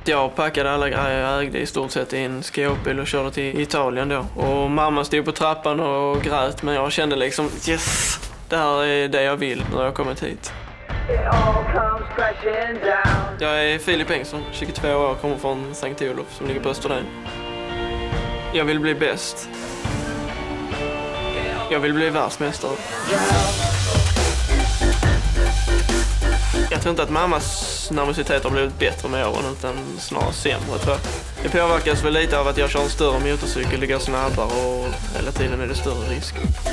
Jag packade alla grejer jag ägde i stort sett i en skåpbil och körde till Italien då. Och mamma stod på trappan och grät, men jag kände liksom yes, det här är det jag vill när jag kommit hit. Jag är Filip Engström, 22 år, kommer från Sankt Olof som ligger på Österlen. Jag vill bli bäst. Jag vill bli världsmästare. Jag tror inte att mammas nervositet har blivit bättre med åren, utan snarare sämre, tror jag. Det påverkas väl lite av att jag kör en större motorcykel, det går snabbare och hela tiden är det större risk.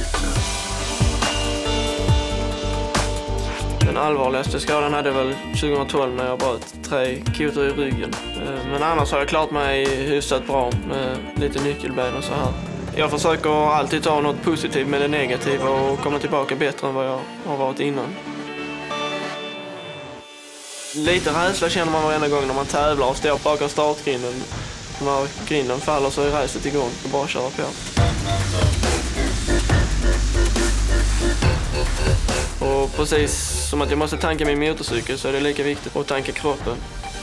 Den allvarligaste skadan hade väl 2012 när jag bröt 3 kotor i ryggen. Men annars har jag klarat mig hyfsat bra med lite nyckelben och så här. Jag försöker alltid ta något positivt med det negativa och komma tillbaka bättre än vad jag har varit innan. Lite rädsla känner man varenda gång när man tävlar och står bakom startgrinden. När grinden faller så är racet igång och bara köra på. Och precis som att jag måste tanka min motorcykel så är det lika viktigt att tanka kroppen.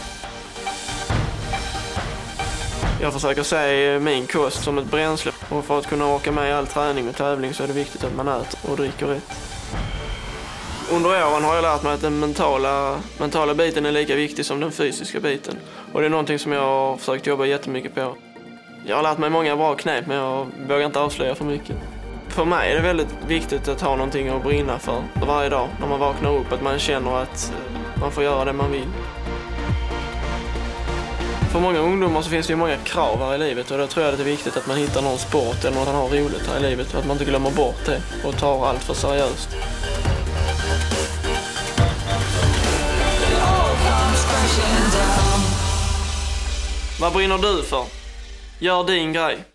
Jag försöker se min kost som ett bränsle, och för att kunna åka med i all träning och tävling så är det viktigt att man äter och dricker rätt. Under åren har jag lärt mig att den mentala biten är lika viktig som den fysiska biten. Och det är någonting som jag har försökt jobba jättemycket på. Jag har lärt mig många bra knep, men jag vågar inte avslöja för mycket. För mig är det väldigt viktigt att ha någonting att brinna för varje dag när man vaknar upp, att man känner att man får göra det man vill. För många ungdomar så finns det ju många krav här i livet, och då tror jag att det är viktigt att man hittar någon sport eller något man har roligt här i livet, och att man inte glömmer bort det och tar allt för seriöst. Vad brinner du för? Gör din grej.